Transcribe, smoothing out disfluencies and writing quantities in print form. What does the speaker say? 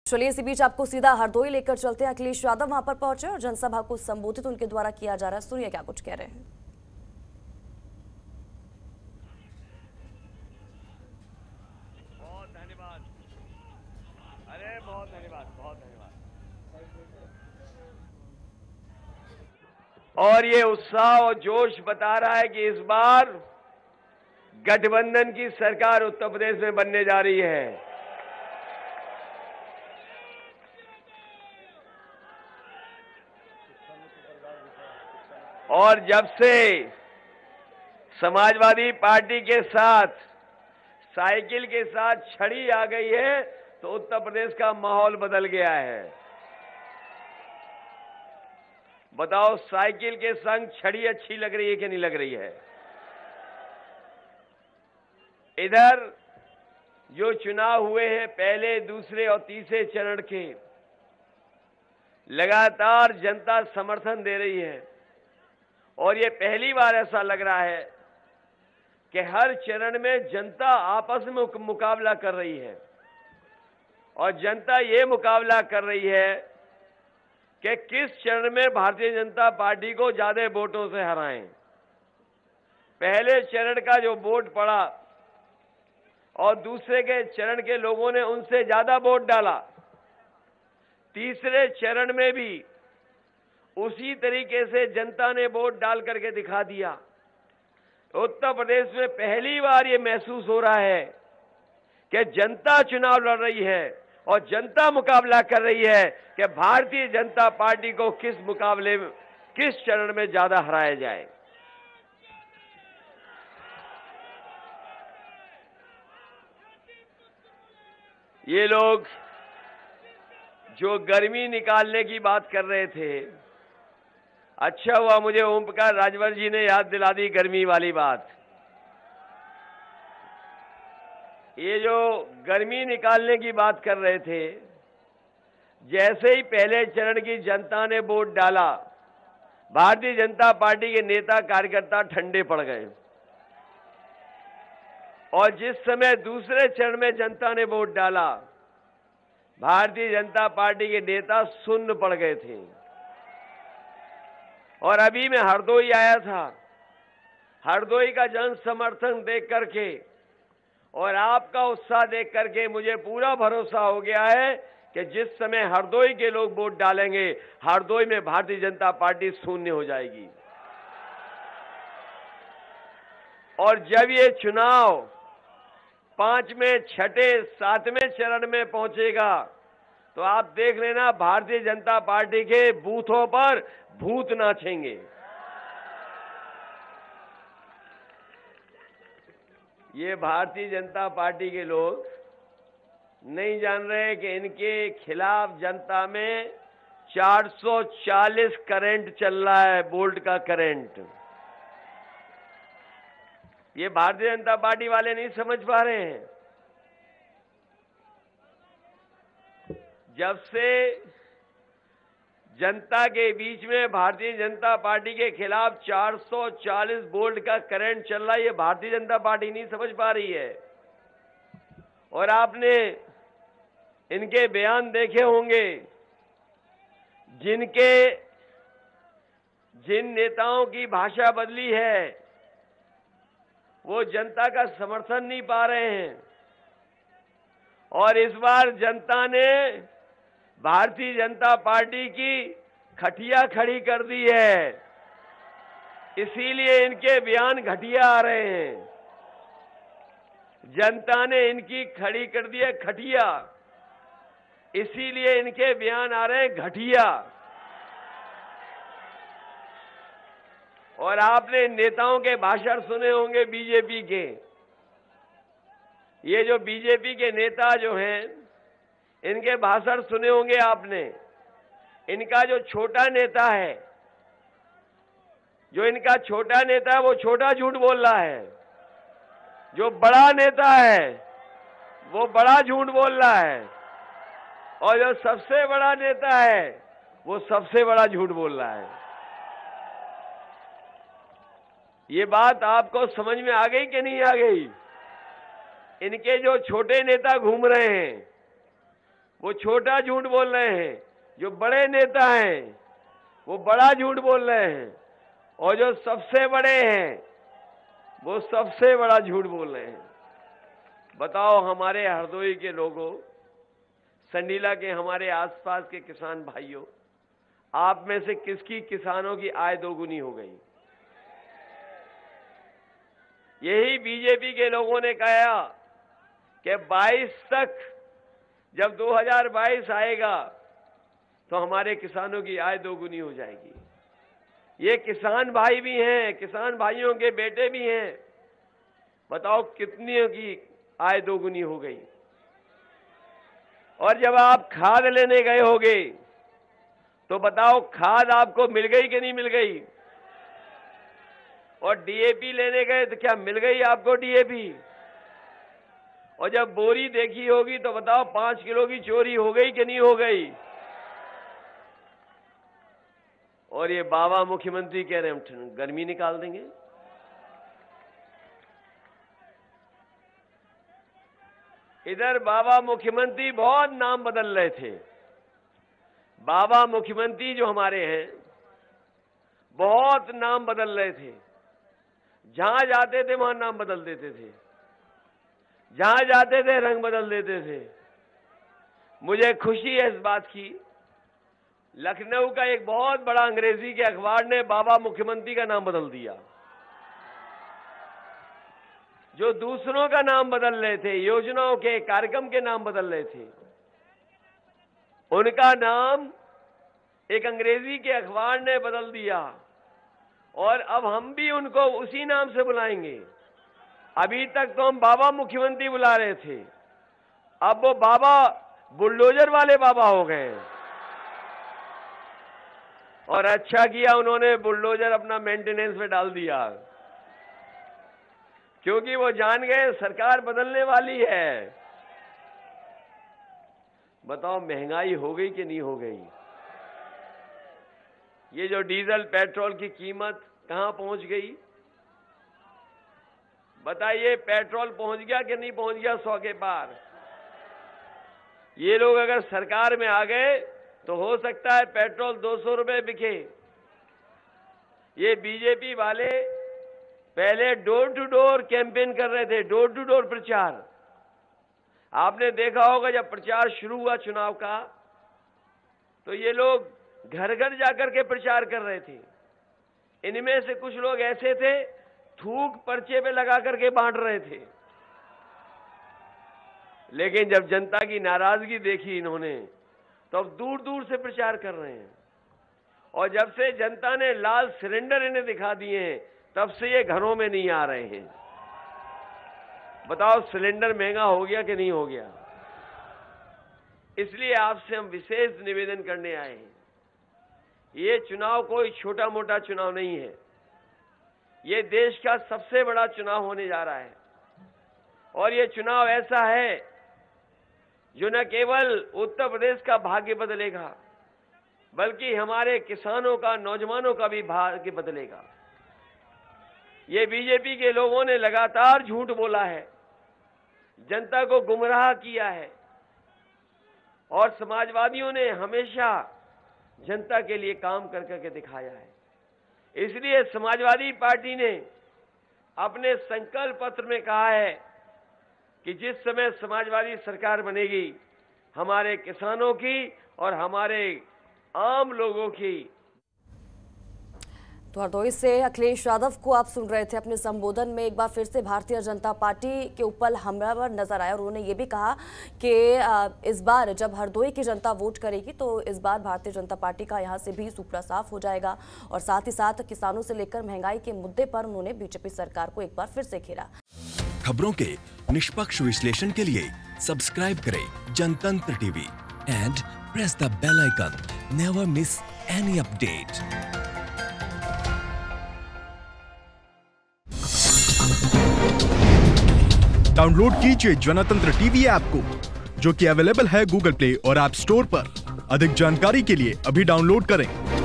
चलिए इसी बीच आपको सीधा हरदोई लेकर चलते हैं। अखिलेश यादव वहां पर पहुंचे और जनसभा को संबोधित उनके द्वारा किया जा रहा है। सुनिए क्या कुछ कह रहे हैं। बहुत धन्यवाद। अरे बहुत धन्यवाद, बहुत धन्यवाद। और ये उत्साह और जोश बता रहा है कि इस बार गठबंधन की सरकार उत्तर प्रदेश में बनने जा रही है। और जब से समाजवादी पार्टी के साथ साइकिल के साथ छड़ी आ गई है तो उत्तर प्रदेश का माहौल बदल गया है। बताओ, साइकिल के संग छड़ी अच्छी लग रही है कि नहीं लग रही है? इधर जो चुनाव हुए हैं पहले, दूसरे और तीसरे चरण के, लगातार जनता समर्थन दे रही है और ये पहली बार ऐसा लग रहा है कि हर चरण में जनता आपस में मुकाबला कर रही है और जनता ये मुकाबला कर रही है कि किस चरण में भारतीय जनता पार्टी को ज्यादा वोटों से हराएं। पहले चरण का जो वोट पड़ा और दूसरे के चरण के लोगों ने उनसे ज्यादा वोट डाला, तीसरे चरण में भी उसी तरीके से जनता ने वोट डाल करके दिखा दिया। उत्तर प्रदेश में पहली बार ये महसूस हो रहा है कि जनता चुनाव लड़ रही है और जनता मुकाबला कर रही है कि भारतीय जनता पार्टी को किस मुकाबले में, किस चरण में ज्यादा हराया जाए। ये लोग जो गर्मी निकालने की बात कर रहे थे, अच्छा हुआ मुझे ओम प्रकाश राजभर जी ने याद दिला दी गर्मी वाली बात। ये जो गर्मी निकालने की बात कर रहे थे, जैसे ही पहले चरण की जनता ने वोट डाला, भारतीय जनता पार्टी के नेता कार्यकर्ता ठंडे पड़ गए और जिस समय दूसरे चरण में जनता ने वोट डाला, भारतीय जनता पार्टी के नेता सुन्न पड़ गए थे। और अभी मैं हरदोई आया था, हरदोई का जन समर्थन देख करके और आपका उत्साह देख करके मुझे पूरा भरोसा हो गया है कि जिस समय हरदोई के लोग वोट डालेंगे, हरदोई में भारतीय जनता पार्टी शून्य हो जाएगी। और जब ये चुनाव 5वें, 6ठे, 7वें चरण में पहुंचेगा तो आप देख लेना, भारतीय जनता पार्टी के बूथों पर भूत नाचेंगे। ये भारतीय जनता पार्टी के लोग नहीं जान रहे कि इनके खिलाफ जनता में 440 करंट चल रहा है, वोल्ट का करंट। ये भारतीय जनता पार्टी वाले नहीं समझ पा रहे हैं। जब से जनता के बीच में भारतीय जनता पार्टी के खिलाफ 440 वोल्ट का करंट चल रहा है, ये भारतीय जनता पार्टी नहीं समझ पा रही है। और आपने इनके बयान देखे होंगे, जिन नेताओं की भाषा बदली है वो जनता का समर्थन नहीं पा रहे हैं। और इस बार जनता ने भारतीय जनता पार्टी की खटिया खड़ी कर दी है, इसीलिए इनके बयान घटिया आ रहे हैं। जनता ने इनकी खड़ी कर दी है खटिया, इसीलिए इनके बयान आ रहे हैं घटिया। और आपने नेताओं के भाषण सुने होंगे बीजेपी के। ये जो बीजेपी के नेता जो हैं, इनके भाषण सुने होंगे आपने। इनका जो छोटा नेता है, वो छोटा झूठ बोल रहा है। जो बड़ा नेता है वो बड़ा झूठ बोल रहा है और जो सबसे बड़ा नेता है वो सबसे बड़ा झूठ बोल रहा है। ये बात आपको समझ में आ गई कि नहीं आ गई? इनके जो छोटे नेता घूम रहे हैं वो छोटा झूठ बोल रहे हैं, जो बड़े नेता हैं वो बड़ा झूठ बोल रहे हैं, और जो सबसे बड़े हैं वो सबसे बड़ा झूठ बोल रहे हैं। बताओ हमारे हरदोई के लोगों, संडीला के हमारे आसपास के किसान भाइयों, आप में से किसकी किसानों की आय दोगुनी हो गई? यही बीजेपी के लोगों ने कहा कि 22 तक जब 2022 आएगा तो हमारे किसानों की आय दोगुनी हो जाएगी। ये किसान भाई भी हैं, किसान भाइयों के बेटे भी हैं। बताओ कितनी की आय दोगुनी हो गई। और जब आप खाद लेने गए होगे तो बताओ खाद आपको मिल गई कि नहीं मिल गई? और डीएपी लेने गए तो क्या मिल गई आपको डीएपी? और जब बोरी देखी होगी तो बताओ 5 किलो की चोरी हो गई कि नहीं हो गई? और ये बाबा मुख्यमंत्री कह रहे हैं हम गर्मी निकाल देंगे। इधर बाबा मुख्यमंत्री बहुत नाम बदल रहे थे। बाबा मुख्यमंत्री जो हमारे हैं बहुत नाम बदल रहे थे। जहां जाते थे वहां नाम बदल देते थे, जहां जाते थे रंग बदल देते थे। मुझे खुशी है इस बात की, लखनऊ का एक बहुत बड़ा अंग्रेजी के अखबार ने बाबा मुख्यमंत्री का नाम बदल दिया। जो दूसरों का नाम बदल रहे थे, योजनाओं के कार्यक्रम के नाम बदल रहे थे, उनका नाम एक अंग्रेजी के अखबार ने बदल दिया। और अब हम भी उनको उसी नाम से बुलाएंगे। अभी तक तो हम बाबा मुख्यमंत्री बुला रहे थे, अब वो बाबा बुलडोजर वाले बाबा हो गए। और अच्छा किया उन्होंने बुलडोजर अपना मेंटेनेंस में डाल दिया, क्योंकि वो जान गए सरकार बदलने वाली है। बताओ महंगाई हो गई कि नहीं हो गई? ये जो डीजल पेट्रोल की कीमत कहां पहुंच गई? बताइए, पेट्रोल पहुंच गया कि नहीं पहुंच गया 100 के पार? ये लोग अगर सरकार में आ गए तो हो सकता है पेट्रोल 200 रुपए बिके। ये बीजेपी वाले पहले डोर टू डोर कैंपेन कर रहे थे, डोर टू डोर प्रचार। आपने देखा होगा जब प्रचार शुरू हुआ चुनाव का तो ये लोग घर घर जाकर के प्रचार कर रहे थे। इनमें से कुछ लोग ऐसे थे थूक पर्चे पे लगा करके बांट रहे थे। लेकिन जब जनता की नाराजगी देखी इन्होंने तो अब दूर दूर से प्रचार कर रहे हैं। और जब से जनता ने लाल सिलेंडर इन्हें दिखा दिए हैं तब से ये घरों में नहीं आ रहे हैं। बताओ सिलेंडर महंगा हो गया कि नहीं हो गया? इसलिए आपसे हम विशेष निवेदन करने आए हैं। ये चुनाव कोई छोटा मोटा चुनाव नहीं है, ये देश का सबसे बड़ा चुनाव होने जा रहा है। और ये चुनाव ऐसा है जो न केवल उत्तर प्रदेश का भाग्य बदलेगा बल्कि हमारे किसानों का, नौजवानों का भी भाग्य बदलेगा। ये बीजेपी के लोगों ने लगातार झूठ बोला है, जनता को गुमराह किया है, और समाजवादियों ने हमेशा जनता के लिए काम कर करके दिखाया है। इसलिए समाजवादी पार्टी ने अपने संकल्प पत्र में कहा है कि जिस समय समाजवादी सरकार बनेगी हमारे किसानों की और हमारे आम लोगों की। तो हरदोई से अखिलेश यादव को आप सुन रहे थे। अपने संबोधन में एक बार फिर से भारतीय जनता पार्टी के ऊपर हमलावर नजर आया और उन्होंने ये भी कहा कि इस बार जब हरदोई की जनता वोट करेगी तो इस बार भारतीय जनता पार्टी का यहां से भी सुपड़ा साफ हो जाएगा। और साथ ही साथ किसानों से लेकर महंगाई के मुद्दे पर उन्होंने बीजेपी सरकार को एक बार फिर से घेरा। खबरों के निष्पक्ष विश्लेषण के लिए सब्सक्राइब करें Jantantra TV and press the bell icon. Never miss any update. Download कीजिए जनतंत्र टीवी ऐप को, जो कि अवेलेबल है गूगल प्ले और ऐप स्टोर पर। अधिक जानकारी के लिए अभी डाउनलोड करें।